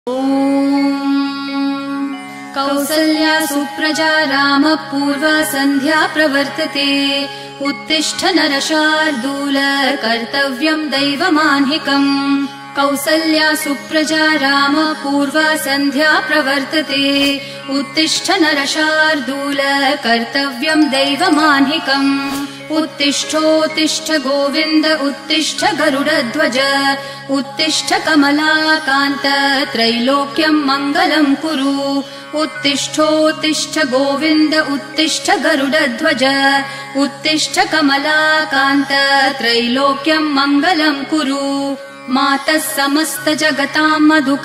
कौसल्या सुप्रजा रामः पूर्वा सन्ध्या प्रवर्तते। उत्तिष्ठ नरशार्दूल कर्तव्यम् दैवमाह्निकम्। कौसल्या सुप्रजा रामः पूर्वा सन्ध्या प्रवर्तते। उत्तिष्ठ नरशार्दूल कर्तव्यम् दैवमाह्निकम्। उत्तिष्ठोत्तिष्ठ गोविन्द उत्तिष्ठ गरुडध्वज। उत्तिष्ठ कमलाकान्त त्रैलोक्यम् मङ्गलम् कुरु। उत्तिष्ठोत्तिष्ठ गोविन्द उत्तिष्ठ गरुडध्वज। उत्तिष्ठ कमलाकान्त त्रैलोक्यम् मङ्गलम् कुरु। मातः समस्त जगताम्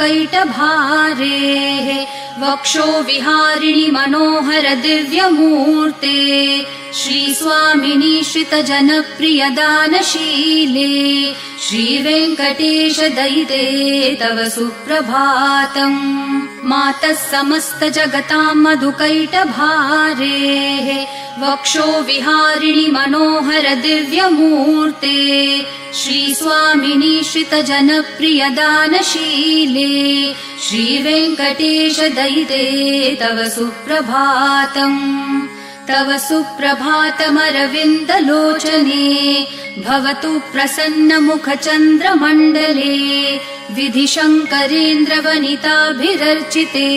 मधुकैटभारेः वक्षो विहारिणि मनोहर दिव्यमूर्ते। श्रीस्वामिनि श्रित जनप्रिय दानशीले। श्रीवेङ्कटेश दयिते तव सुप्रभातम्। मातः समस्त जगताम् मधुकैटभारेः वक्षो विहारिणि मनोहर दिव्यमूर्ते। श्रीस्वामिनि श्रित जनप्रिय दानशीले। श्रीवेङ्कटेश दयिते तव सुप्रभातम्। तव सुप्रभातमरविन्दलोचने भवतु प्रसन्न मुख चन्द्रमण्डले। विधिशङ्करेन्द्र वनिताभिरर्चिते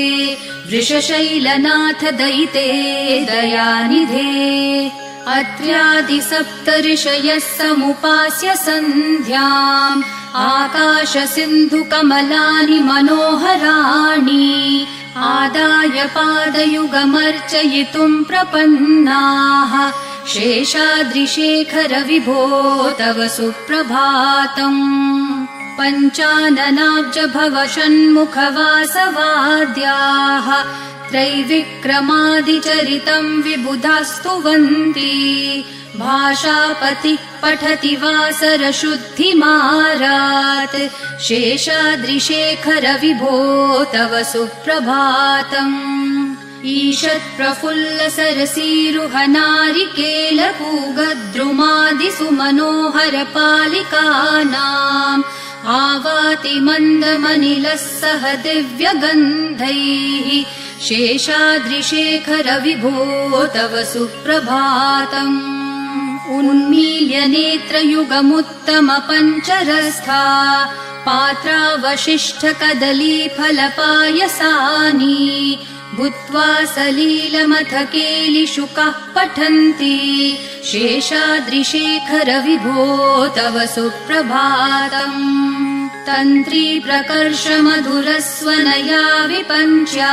वृषशैलनाथ दयिते दयानिधे। अत्र्यादि सप्त ऋषयः समुपास्य सन्ध्याम् आकाश सिन्धु कमलानि मनोहराणि। आदाय पादयुगमर्चयितुम् प्रपन्नाः शेषाद्रिशेखर विभो तव सुप्रभातम्। पञ्चाननाब्ज भव षण्मुख वासवाद्याः त्रैविक्रमादिचरितम् विबुधास्तुवन्ति। भाषापतिः पठति वासर शुद्धिमारात् शेषाद्रिशेखर विभो तव सुप्रभातम्। ईषत् प्रफुल्ल सरसीरुह नारिकेलपूगद्रुमादि सुमनोहर पालिकानाम् आवाति मन्दमनिलः सह दिव्यगन्धैः शेषाद्रिशेखर विभो तव सुप्रभातम्। उन्मील्य नेत्रयुगमुत्तम पञ्चरस्था पात्रावशिष्ठ कदलीफलपायसानि भूत्वा सलीलमथ केलिशुकाः पठन्ति शेषाद्रिशेखर विभो तव सुप्रभातम्। तन्त्री प्रकर्ष मधुरस्वनया विपञ्च्या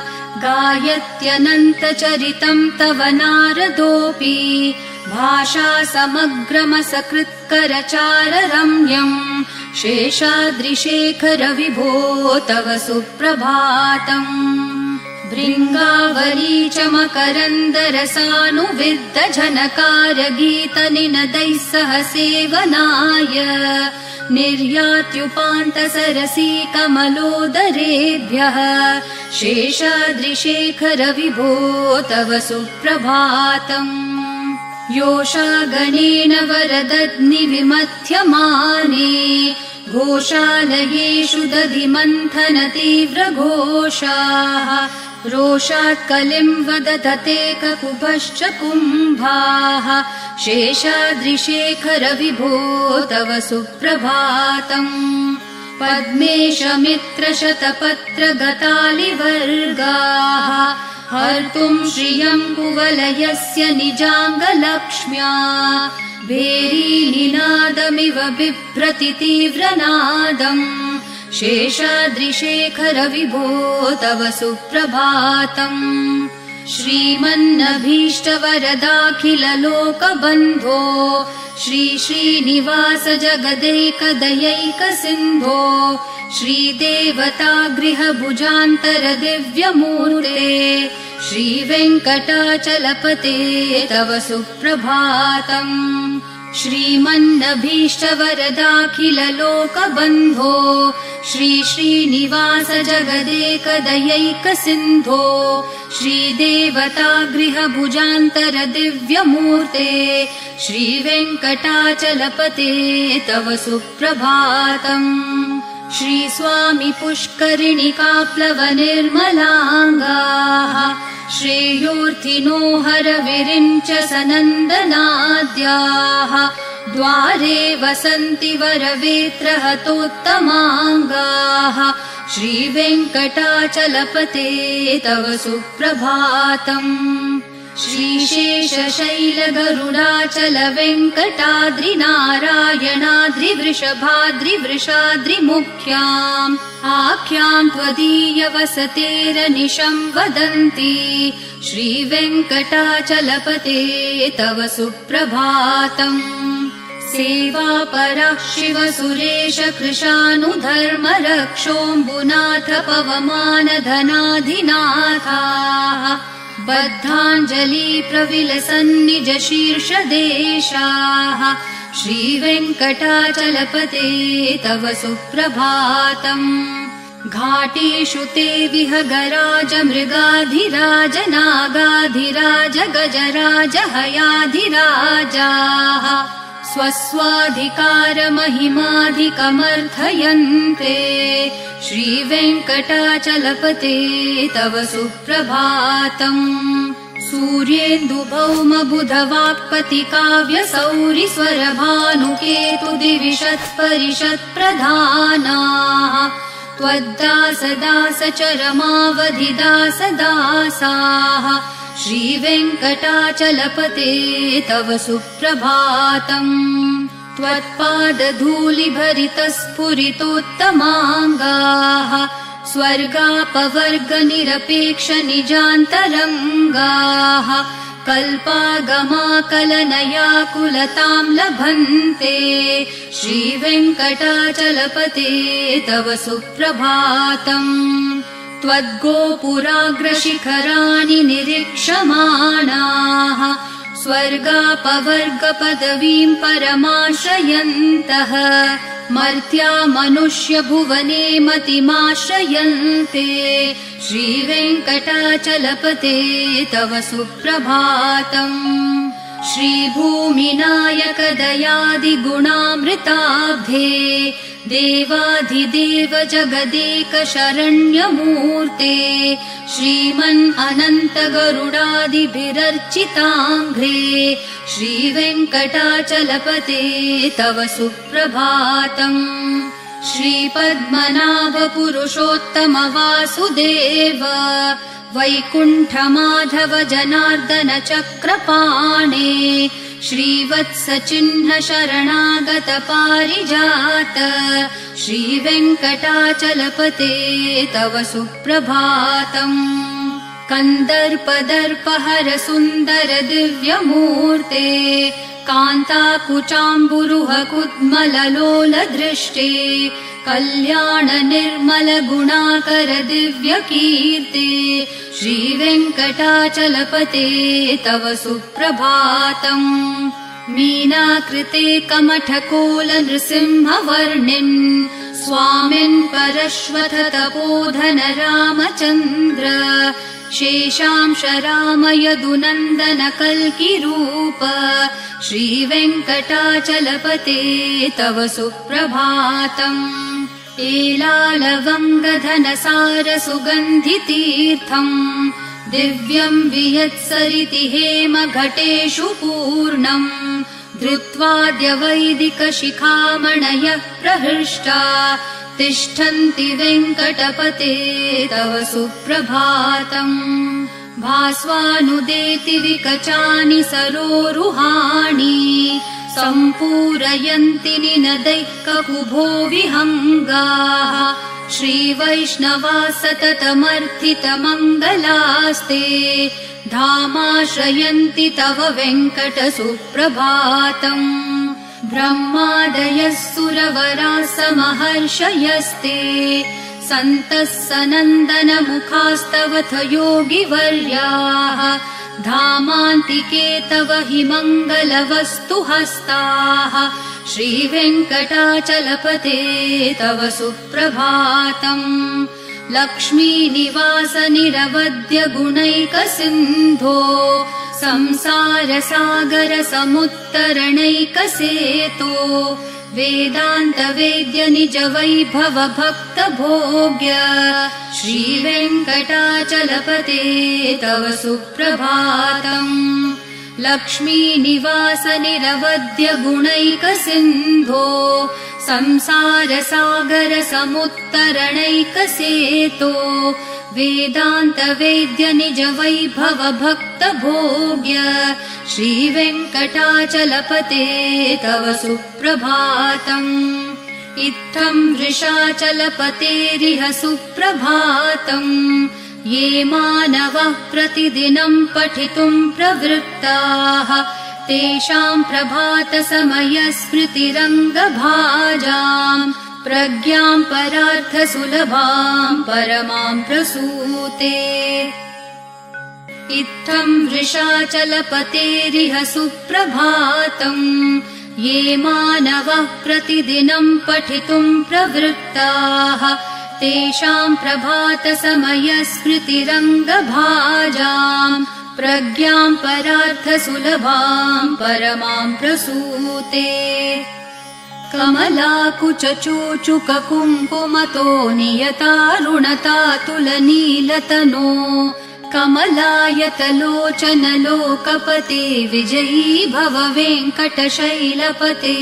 गायत्यनन्तचरितम् तव नारदोऽपि। भाषा समग्रमसकृत्करचार रम्यम् शेषाद्रिशेखर विभो तव सुप्रभातम्। भृङ्गावली च मकरन्दरसानुविद्ध झनकार गीत निनदैः सह सेवनाय निर्यात्युपान्त सरसी कमलोदरेभ्यः शेषाद्रिशेखर विभो तव सुप्रभातम्। योषागणेन वरदध्नि विमथ्यमाने घोषालयेषु दधिमन्थन तीव्र घोषाः रोषात् कलिम् वदधते ककुभश्च कुम्भाः शेषाद्रिशेखर विभो तव सुप्रभातम्। पद्मेश मित्र शतपत्र गतालिवर्गाः हर्तुम् श्रियम् कुवलयस्य निजाङ्गलक्ष्म्या भेरीनिनादमिव बिभ्रति तीव्रनादम् शेषाद्रिशेखर विभो तव सुप्रभातम्। श्रीमन्नभीष्टवरदाखिल लोकबन्धो श्री श्रीनिवास जगदैकदयैक सिन्धो श्रीदेवतागृह भुजान्तर दिव्यमूर्ते श्रीवेङ्कटाचलपते तव सुप्रभातम्। श्रीमन्नभीष्टवरदाखिल लोकबन्धो श्री श्रीनिवास जगदेकदयैक सिन्धो श्रीदेवतागृह भुजान्तर दिव्यमूर्ते श्रीवेङ्कटाचलपते तव सुप्रभातम्। श्रीस्वामी पुष्करिणिकाप्लवनिर्मलाङ्गाः श्रेयोर्थिनो हरविरिञ्च सनन्दनाद्याः द्वारे वसन्ति वरवेत्रहतोत्तमाङ्गाः श्रीवेङ्कटाचलपते तव सुप्रभातम् श्रीशेषशैलगरुडाचल वेङ्कटाद्रिनारायणाद्रिवृषभाद्रिवृषाद्रिमुख्याम् आख्याम् त्वदीयवसतेरनिशम् वदन्ति श्रीवेङ्कटाचलपते तव सुप्रभातम् सेवापरः शिव सुरेश कृशानुधर्म रक्षोऽम्बुनाथ पवमानधनाधिनाथाः बद्धाञ्जलि प्रविलसन्निज शीर्षदेशाः श्रीवेङ्कटाचलपते तव सुप्रभातम् घाटेषु ते विहगराज मृगाधिराज नागाधिराज गजराज हयाधिराजाः स्वस्वाधिकारमहिमाधिकमर्थयन्ते श्रीवेङ्कटाचलपते तव सुप्रभातम् सूर्येन्दुभौमबुधवाक्पतिकाव्यसौरिस्वरभानुकेतुदिविशत्परिषत्प्रधानाः त्वद्दासदासचरमावधिदासदासाः श्रीवेङ्कटाचलपते तव सुप्रभातम् त्वत्पादधूलिभरितस्फुरितोत्तमाङ्गाः स्वर्गापवर्गनिरपेक्षनिजान्तरङ्गाः कल्पागमाकलनयाकुलताम् लभन्ते श्रीवेङ्कटाचलपते तव सुप्रभातम् त्वद्गोपुराग्रशिखराणि निरीक्षमाणाः स्वर्गापवर्गपदवीम् परमाश्रयन्तः मर्त्या मनुष्यभुवने मतिमाश्रयन्ते श्रीवेङ्कटाचलपते तव सुप्रभातम् श्रीभूमिनायक दयादिगुणामृताब्धे देवाधिदेव जगदेक शरण्यमूर्ते श्रीमन् अनन्त गरुडादिभिरर्चिताङ्घ्रे श्रीवेङ्कटाचलपते तव सुप्रभातम् श्रीपद्मनाभ पुरुषोत्तम वासुदेव वैकुण्ठमाधव जनार्दन चक्रपाणे श्रीवत्सचिह्न शरणागत पारिजात श्रीवेङ्कटाचलपते तव सुप्रभातम् कन्दर्पदर्पहर सुन्दर दिव्यमूर्ते कान्ताकुचाम्बुरुह कुद्मललोल दृष्टे कल्याण निर्मल गुणाकर दिव्यकीर्ते श्रीवेङ्कटाचलपते तव सुप्रभातम् मीनाकृते कमठकोल नृसिंहवर्णिन् स्वामिन् परश्वथ तपोधन रामचन्द्र शेषांश राम यदुनन्दन कल्किरूप श्रीवेङ्कटाचलपते तव सुप्रभातम् एलालवङ्गधनसार सुगन्धितीर्थम् दिव्यम् वियत्सरिति हेम घटेषु पूर्णम् धृत्वाद्य वैदिक शिखामणयः प्रहृष्टा तिष्ठन्ति वेङ्कटपते तव सुप्रभातम् भास्वानुदेति विकचानि सरोरुहाणि सम्पूरयन्ति निनदैः ककुभो विहङ्गाः श्रीवैष्णवा सततमर्थितमङ्गलास्ते धामाश्रयन्ति तव वेङ्कट सुप्रभातम् ब्रह्मादयः सुरवराः समहर्षयस्ते सन्तः सनन्दन मुखास्तवथ योगिवर्याः धामान्तिके तव हि मङ्गलवस्तु हस्ताः श्रीवेङ्कटाचलपते तव सुप्रभातम् लक्ष्मीनिवास निरवद्य गुणैकसिन्धो संसार सागर समुत्तरणैकसेतो वेदान्तवेद्य निज वैभव भक्त भोग्य श्रीवेङ्कटाचलपते तव सुप्रभातम् लक्ष्मी निवास निरवध्य गुणैक सिन्धो संसार सागर समुत्तरणैक सेतो वेदान्त वेद्य निज वैभव भक्त भोग्य श्रीवेङ्कटाचलपते तव सुप्रभातम् इत्थम् वृषाचलपतेरिह सुप्रभातम् ये मानवः प्रतिदिनम् पठितुम् प्रवृत्ताः तेषाम् प्रभातसमयस्मृतिरङ्गभाजाम् प्रज्ञाम् परार्थसुलभाम् परमाम् प्रसूते इत्थम् वृषाचलपतेरिह सुप्रभातम् ये मानवः प्रतिदिनम् पठितुम् प्रवृत्ताः तेषाम् प्रभातसमयस्मृतिरङ्गभाजाम् प्रज्ञाम् परार्थसुलभाम् परमाम् प्रसूते कमलाकुचूचुककुङ्कुमतो नियतारुणतातुलनीलतनो कमलायतलोचनलोकपते विजयी भव वेङ्कटशैलपते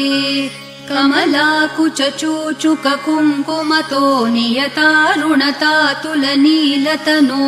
कमलाकुचूचुककुङ्कुमतो नियतारुणतातुलनीलतनो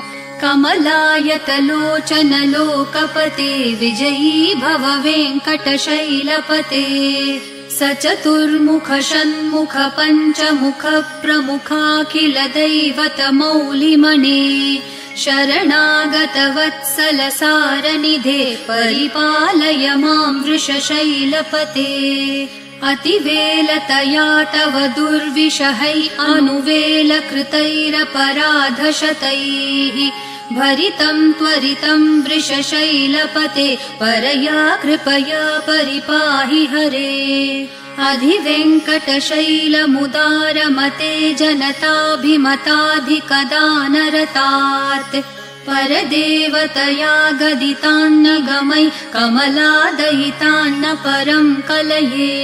कमलायतलोचनलोकपते विजयी भव वेङ्कटशैलपते स चतुर्मुख षण्मुख पञ्चमुख प्रमुखाखिल दैवत मौलिमणे शरणागत वत्सल सारनिधे परिपालय माम् वृषशैलपते अतिवेलतया तव दुर्विषहै अनुवेल कृतैरपराधशतैः भरितम् त्वरितम् वृषशैलपते परया कृपया परिपाहि हरे अधिवेङ्कटशैलमुदारमते जनताभिमताधिकदानरतात् परदेवतया गदितान्नगमै कमलादयितान्न परम् कलये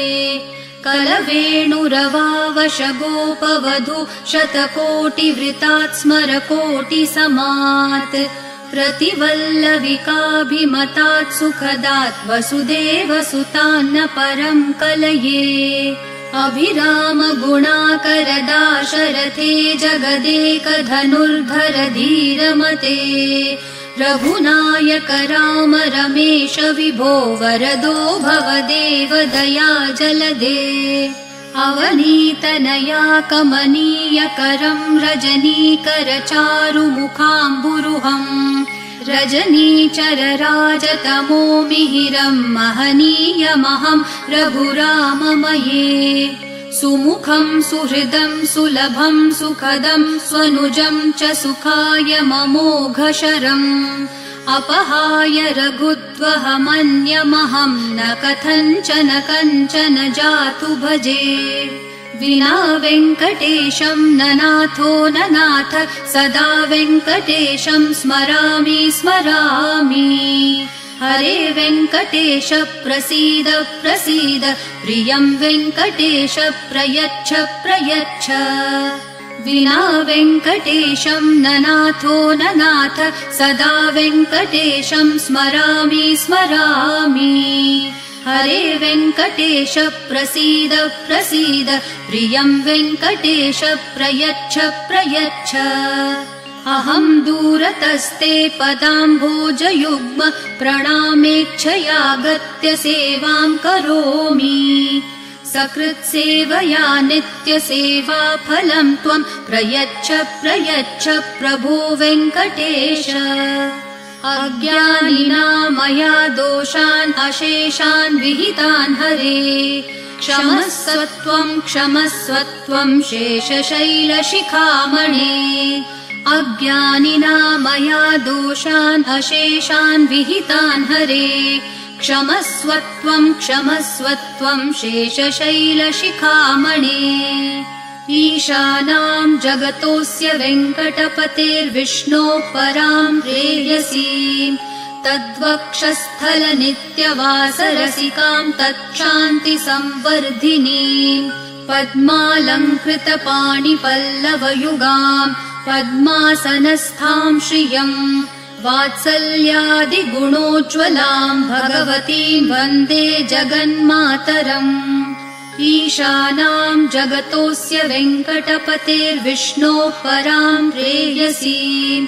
कलवेणुरवावशगोपवधू शतकोटिवृतात् स्मरकोटिसमात् प्रतिवल्लविकाभिमतात् सुखदात् वसुदेवसुतान्न परम् कलये अभिराम गुणाकर दाशरथे जगदेकधनुर्धर धीरमते रघुनायक राम रमेश विभो वरदो भवदेव दया जलदे अवनीतनया कमनीयकरम् रजनीकर चारुमुखाम्बुरुहम् रजनीचर राजतमो मिहिरम् महनीयमहम् रघुराममये सुमुखम् सुहृदम् सुलभम् सुखदम् स्वनुजम् च सुखाय ममोघशरम् अपहाय रघुत्वहमन्यमहम् न कथञ्चन कञ्चन जातु भजे विना वेङ्कटेशम् न नाथो न नाथ सदा वेङ्कटेशम् स्मरामि स्मरामि हरे वेङ्कटेश प्रसीद प्रसीद प्रियम् वेङ्कटेश प्रयच्छ प्रयच्छ विना वेङ्कटेशम् न नाथो न नाथ सदा वेङ्कटेशम् स्मरामि स्मरामि हरे वेङ्कटेश प्रसीद प्रसीद प्रियम् वेङ्कटेश प्रयच्छ प्रयच्छ अहम् दूरतस्ते पदाम्भोजयुग्म प्रणामेच्छयागत्य सेवाम् करोमि सकृत्सेवया नित्यसेवा फलम् त्वम् प्रयच्छ प्रयच्छ प्रभो वेङ्कटेश अज्ञानिना मया दोषान् अशेषान् विहितान् हरे क्षमस्वत्वम् शेषशैलशिखामणे अज्ञानिना मया दोषान् अशेषान् विहितान् हरे क्षमस्वत्वम् शेषशैलशिखामणे ईशानाम् जगतोऽस्य वेङ्कटपतेर्विष्णोः पराम् प्रेयसीम् तद्वक्षस्थलनित्यवासरसिकां तत्क्षान्तिसंवर्धिनीं पद्मालङ्कृतपाणिपल्लवयुगां पद्मासनस्थां श्रियं वात्सल्यादिगुणोज्ज्वलां भगवतीं वन्दे जगन्मातरम् ईशानां जगतोऽस्य वेङ्कटपतेर्विष्णोः परां प्रेयसीं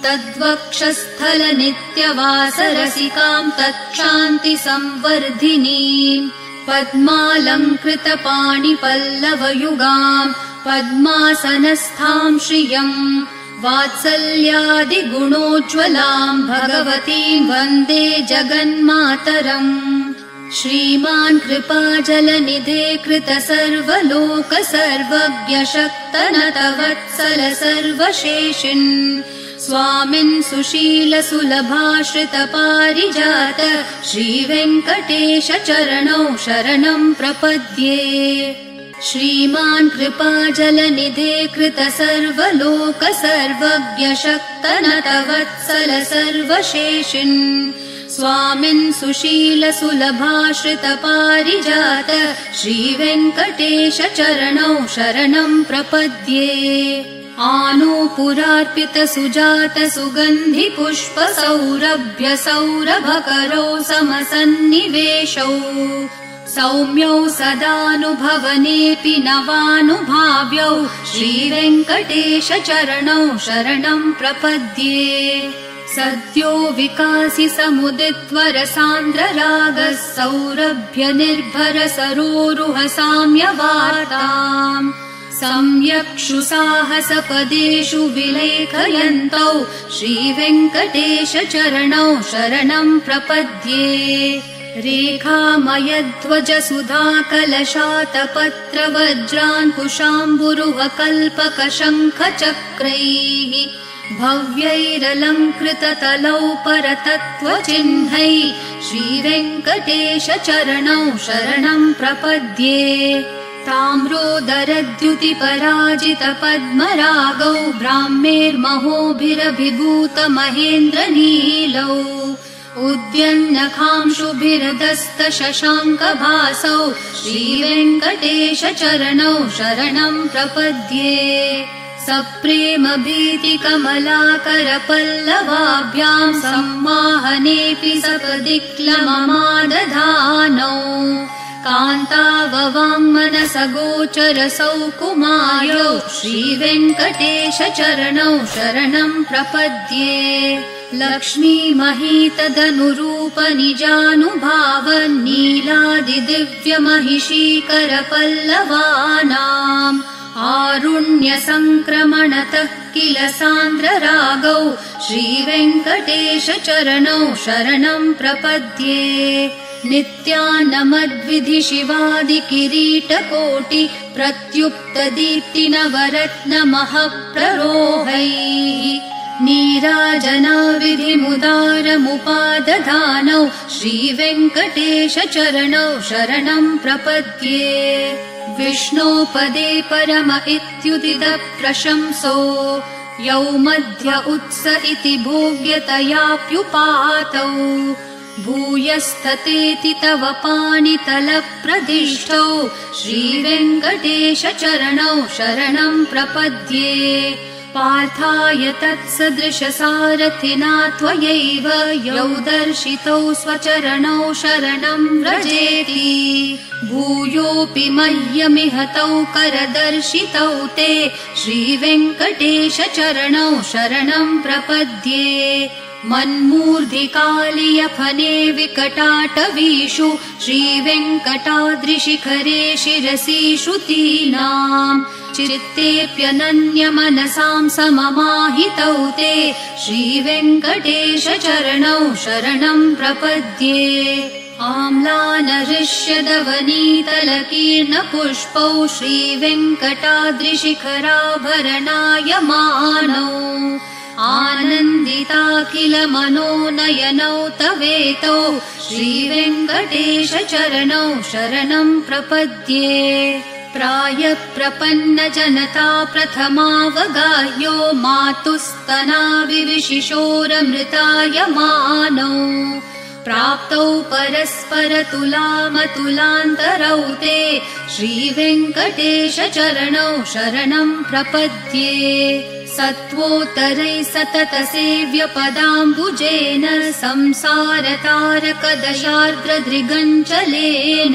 तद्वक्षस्थलनित्यवासरसिकां तत्क्षान्तिसंवर्धिनीं पद्मालङ्कृतपाणिपल्लवयुगां पद्मासनस्थां श्रियं वात्सल्यादिगुणोज्ज्वलां भगवतीं वन्दे जगन्मातरम् श्रीमान् कृपाजलनिधे कृतसर्वलोक सर्वज्ञ शक्तनतवत्सल सर्वशेषिन् स्वामिन् सुशील सुलभाश्रित पारिजात श्रीवेङ्कटेश चरणौ शरणं प्रपद्ये श्रीमान् कृपाजलनिधे कृतसर्वलोक सर्वज्ञ शक्तनतवत्सल सर्वशेषिन् स्वामिन् सुशील सुलभाश्रित पारिजात श्रीवेङ्कटेश चरणौ शरणं प्रपद्ये आनूपुरार्पित सुजात सुगन्धि पुष्प सौरभ्य सौरभकरौ समसन्निवेशौ सौम्यौ सदानुभवनेऽपि नवानुभाव्यौ श्रीवेङ्कटेश चरणौ शरणं प्रपद्ये सद्यो विकासि समुदित्वर सान्द्र रागः सौरभ्य निर्भर सरोरुह साम्यवार्ताम् सम्यक्षु साहसपदेषु विलेखयन्तौ श्रीवेङ्कटेश चरणौ शरणं प्रपद्ये रेखामयध्वज सुधाकलशातपत्र वज्राङ्कुशाम्बुरुह कल्पक शङ्ख चक्रैः भव्यैरलङ्कृततलौ परतत्त्वचिह्नैः श्रीवेङ्कटेश चरणौ शरणं प्रपद्ये ताम्रोदरद्युतिपराजित पद्मरागौ ब्राह्मेर्महोभिरभिभूत महेन्द्रनीलौ उद्यन्नखांशुभिरदस्त शशाङ्कभासौ श्रीवेङ्कटेश चरणौ शरणं प्रपद्ये सप्रेम भीति कमलाकर पल्लवाभ्यां सम्माहनेऽपि सपदिक्लममादधानौ कान्ताववाङ्मनस गोचर सौकुमार्यौ श्रीवेङ्कटेश चरणौ शरणं प्रपद्ये लक्ष्मीमहीतदनुरूप निजानुभाव नीलादिदिव्यमहिषीकर पल्लवानाम् आरुण्यसङ्क्रमणतः किल सान्द्र रागौ श्रीवेङ्कटेश चरणौ शरणं प्रपद्ये नित्यानमद्विधि शिवादि किरीटकोटि प्रत्युक्त दीप्ति नवरत्नमः प्ररोहैः नीराजना विधिमुदारमुपादधानौ श्रीवेङ्कटेश चरणौ शरणं प्रपद्ये विष्णोपदे परम इत्युदित प्रशंसो यौ मध्य उत्स इति भोग्यतयाप्युपातौ भूयस्ततेति तव पाणितलप्रदिष्टौ श्रीवेङ्कटेश चरणौ शरणं प्रपद्ये पार्थाय तत्सदृशसारथिना त्वयैव यौ दर्शितौ स्वचरणौ शरणं व्रजेति भूयोऽपि मह्यमिहतौ करदर्शितौ ते श्रीवेङ्कटेश चरणौ शरणं प्रपद्ये मन्मूर्धिकालियफने विकटाटवीषु श्रीवेङ्कटाद्रिशिखरे शिरसि श्रुतीनाम् चित्तेऽप्यनन्यमनसां सममाहितौ ते श्रीवेङ्कटेश चरणौ शरणं प्रपद्ये आम्लानहृष्यदवनीतलकीर्णपुष्पौ श्रीवेङ्कटाद्रिशिखराभरणायमानौ आनन्दिताखिल मनोनयनौ तवेतौ श्रीवेङ्कटेश चरणौ शरणं प्रपद्ये प्रायप्रपन्न जनता प्रथमावगाह्यो मातुस्तनाविविशिशोरमृतायमानौ प्राप्तौ परस्परतुलामतुलान्तरौ ते श्रीवेङ्कटेशचरणौ शरणं प्रपद्ये सत्वोत्तरै सततसेव्यपदाम्बुजेन संसारतारकदशार्द्रदृगञ्चलेन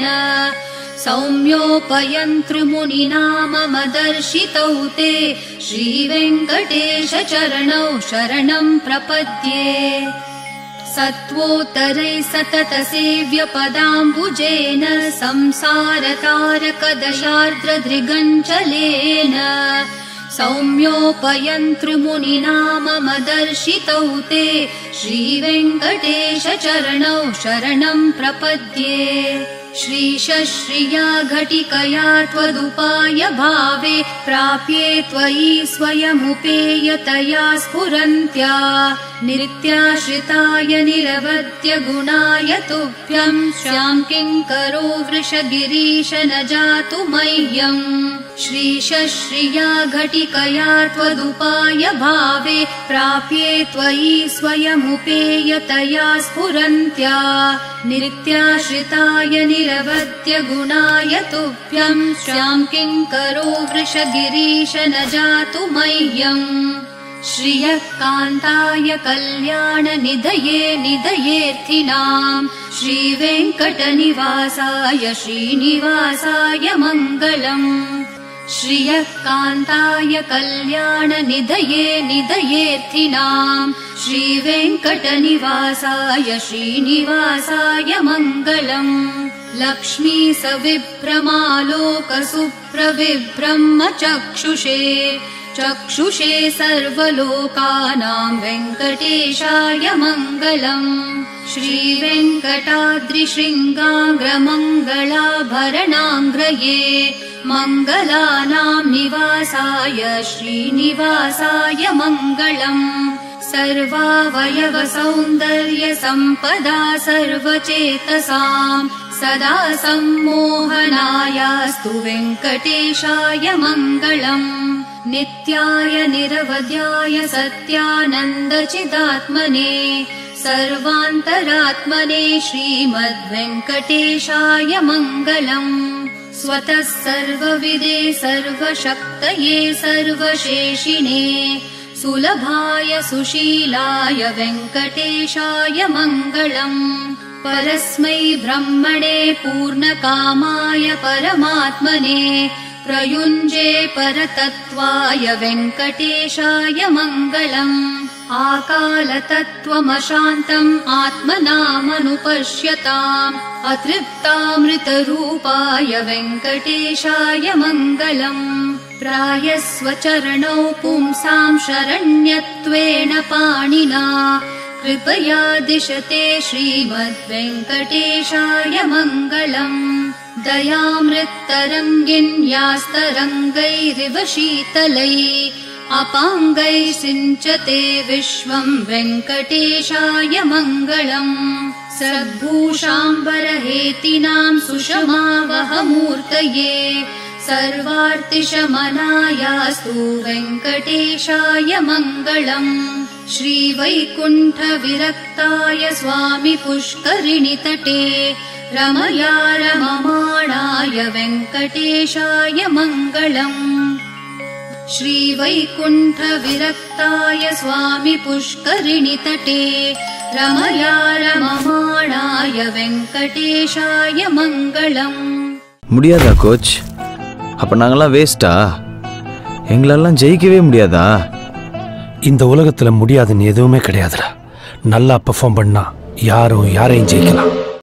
सौम्योपयन्तृमुनिना मम दर्शितौ ते श्रीवेङ्कटेशचरणौ शरणं प्रपद्ये सत्वोत्तरै सततसेव्यपदाम्बुजेन संसारतारकदशार्द्रदृगञ्चलेन सौम्योपयन्तृमुनिना मम दर्शितौ ते श्रीवेङ्कटेशचरणौ शरणं प्रपद्ये श्रीशश्रिया घटिकया त्वदुपाय भावे प्राप्ये त्वयि स्वयमुपेयतया स्फुरन्त्या नित्याश्रिताय निरवद्य गुणाय तुभ्यं श्यां किङ्करो वृषगिरीश न जातु मह्यम् श्रीशश्रिया घटिकया त्वदुपाय भावे प्राप्ये त्वयि स्वयमुपेयतया स्फुरन्त्या नित्याश्रिताय निरवद्य गुणाय तुभ्यं श्यां किङ्करो वृषगिरीश न जातु मह्यम् श्रियः कान्ताय कल्याणनिधये निधयेऽर्थिनां श्रीवेङ्कटनिवासाय श्रीनिवासाय मङ्गलम् श्रियः कान्ताय कल्याणनिधये निधयेऽर्थिनां श्रीवेङ्कटनिवासाय श्रीनिवासाय मङ्गलम् लक्ष्मी सविभ्रमालोकसुप्रविभ्रह्मचक्षुषे चक्षुषे सर्वलोकानां वेङ्कटेशाय मङ्गलम् श्रीवेङ्कटाद्रिशृङ्गाग्रमङ्गलाभरणाङ्ग्रये मङ्गलानां निवासाय श्रीनिवासाय मङ्गलम् सर्वावयवसौन्दर्यसम्पदा सर्वचेतसां सदा सम्मोहनायास्तु वेङ्कटेशाय मङ्गलम् नित्याय निरवध्याय सत्यानन्दचिदात्मने सर्वान्तरात्मने श्रीमद्वेङ्कटेशाय मङ्गलम् स्वतः सर्वविदे सर्वशक्तये सर्वशेषिणे सुलभाय सुशीलाय वेङ्कटेशाय मङ्गलम् परस्मै ब्रह्मणे पूर्णकामाय परमात्मने प्रयुञ्जे परतत्त्वाय वेङ्कटेशाय मङ्गलम् आकालतत्त्वमशान्तम् आत्मनामनुपश्यताम् अतृप्तामृतरूपाय वेङ्कटेशाय मङ्गलम् प्रायस्वचरणौ पुंसां शरण्यत्वेन पाणिना कृपया दिशते श्रीमद्वेङ्कटेशाय मङ्गलम् दयामृत्तरङ्गिन्यास्तरङ्गैरिव शीतलैः अपाङ्गैः सिञ्चते विश्वं वेङ्कटेशाय मङ्गलम् सद्भूषाम्बरहेतिनां सुषमावहमूर्तये सर्वार्तिशमनायास्तु वेङ्कटेशाय मङ्गलम् श्रीवैकुण्ठविरक्ताय स्वामि पुष्करिणीतटे रमया रममाणाय वेङ्कटेशाय मङ्गलम् श्रीवैकुण्ठविरक्ताय स्वामि पुष्करिणीतटे रमया रममाणाय वेङ्कटेशाय मङ्गलम् முடியாதா கோச்? அப்ப நாங்கெல்லாம் வேஸ்டா? எங்களெல்லாம் ஜெயிக்கவே முடியாதா? இந்த உலகத்துல முடியாதுன்னு எதுவுமே கிடையாதுடா. நல்லா பெர்ஃபார்ம் பண்ணா யாரும் யாரையும் ஜெயிக்கலாம்.